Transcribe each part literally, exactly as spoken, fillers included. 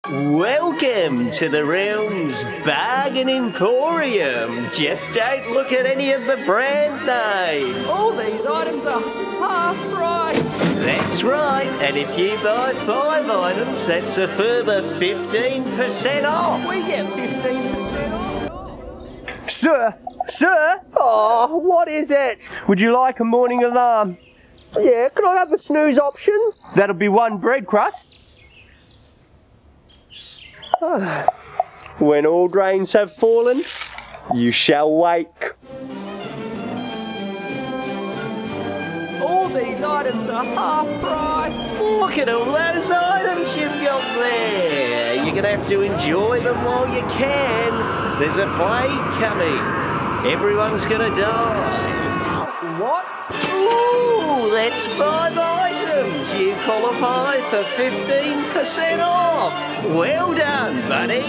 Welcome to the Realms Bargain Emporium. Just don't look at any of the brand names. All these items are half price. That's right, and if you buy five items, that's a further fifteen percent off. We get fifteen percent off. Sir, sir, oh, what is it? Would you like a morning alarm? Yeah, can I have the snooze option? That'll be one bread crust. When all drains have fallen, you shall wake. All these items are half price. Look at all those items you've got there. You're going to have to enjoy them while you can. There's a plague coming. Everyone's going to die. What? Ooh, that's five items. You qualify for fifteen percent off. Well done, buddy.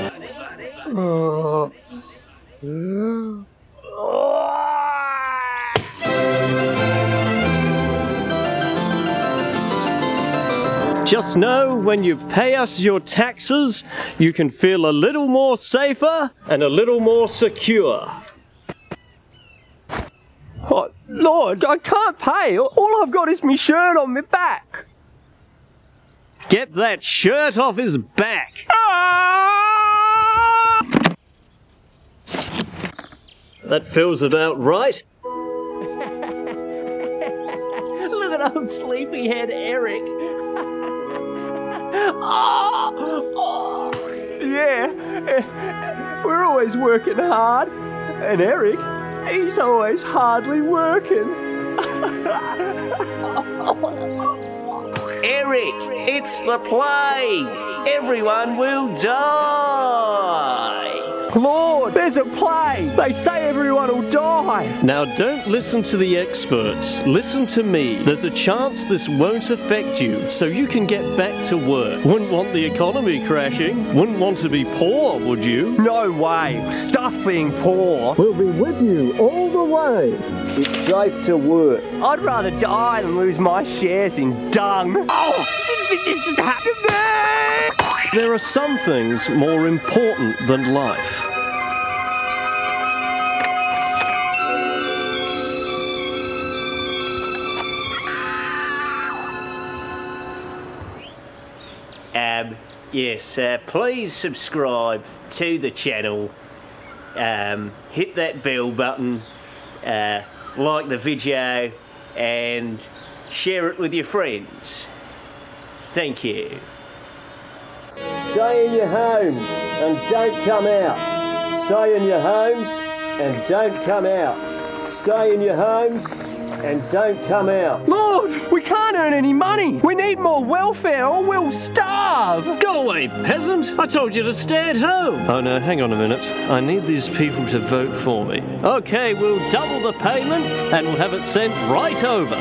Oh. Just know when you pay us your taxes, you can feel a little more safer and a little more secure. Oh, Lord, I can't pay. All I've got is my shirt on my back. Get that shirt off his back. Ah! That feels about right. Look at old sleepyhead Eric. oh, oh. Yeah, we're always working hard. And Eric, he's always hardly working. Eric, it's the plague. Everyone will die. Lord, there's a plague. They say everyone will die. Now don't listen to the experts. Listen to me. There's a chance this won't affect you, so you can get back to work. Wouldn't want the economy crashing. Wouldn't want to be poor, would you? No way. Stuff being poor. We'll be with you all the way. It's safe to work. I'd rather die than lose my shares in dung. Oh, I didn't think this would happen to me. There are some things more important than life. Um, yes, uh, please subscribe to the channel. Um, hit that bell button, uh, like the video, and share it with your friends. Thank you. Stay in your homes and don't come out. Stay in your homes and don't come out. Stay in your homes and don't come out. Lord, we can't earn any money. We need more welfare or we'll starve. Go away, peasant! I told you to stay at home! Oh no, hang on a minute. I need these people to vote for me. Okay, we'll double the payment and we'll have it sent right over.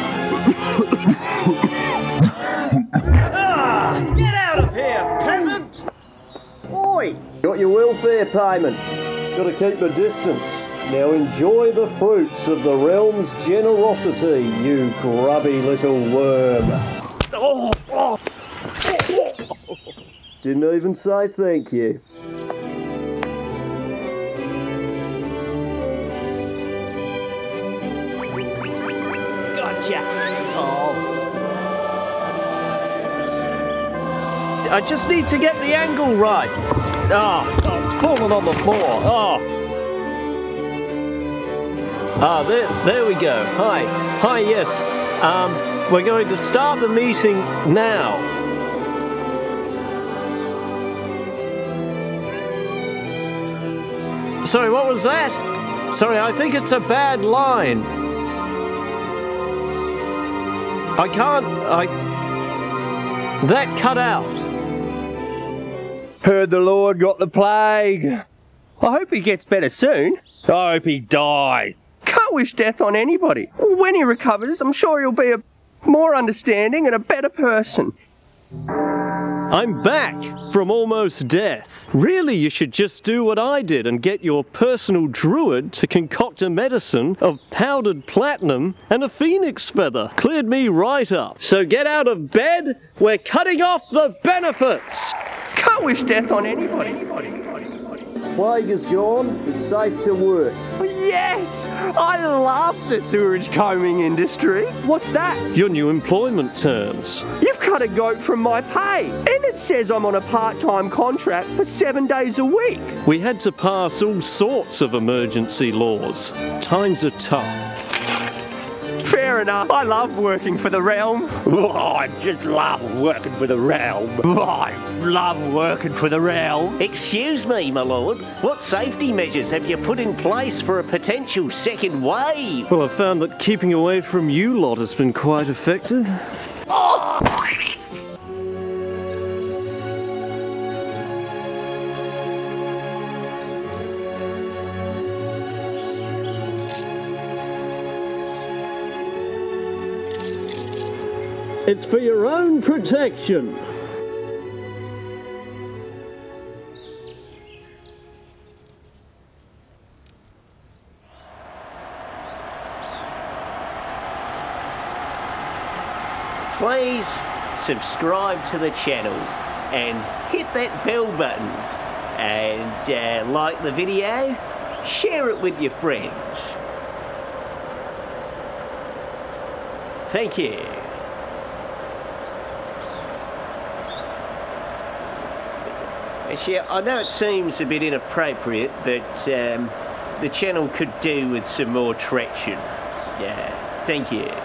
Ah, get out of here, peasant! Oi! Got your welfare payment. Got to keep a distance. Now enjoy the fruits of the realm's generosity, you grubby little worm. Oh, oh. Didn't even say thank you. Gotcha! Oh. I just need to get the angle right. Ah, oh, oh, it's fallen on the floor. Oh. Ah, there, there we go. Hi, hi, yes. Um, we're going to start the meeting now. Sorry, what was that? Sorry, I think it's a bad line. I can't, I... That cut out. Heard the Lord got the plague. I hope he gets better soon. I hope he dies. Can't wish death on anybody. When he recovers, I'm sure he'll be a more understanding and a better person. I'm back from almost death. Really, you should just do what I did and get your personal druid to concoct a medicine of powdered platinum and a phoenix feather. Cleared me right up. So get out of bed, we're cutting off the benefits. Can't wish death on anybody. Plague is gone, it's safe to work. Yes! I love the sewage combing industry. What's that? Your new employment terms. You've cut a goat from my pay. And it says I'm on a part-time contract for seven days a week. We had to pass all sorts of emergency laws. Times are tough. Fair enough. I love working for the realm. Oh, I just love working for the realm. Oh, I love working for the realm. Excuse me, my lord. What safety measures have you put in place for a potential second wave? Well, I found that keeping away from you lot has been quite effective. Oh! It's for your own protection. Please subscribe to the channel and hit that bell button and uh, like the video, share it with your friends. Thank you. Actually, I know it seems a bit inappropriate, but um, the channel could do with some more traction. Yeah, thank you.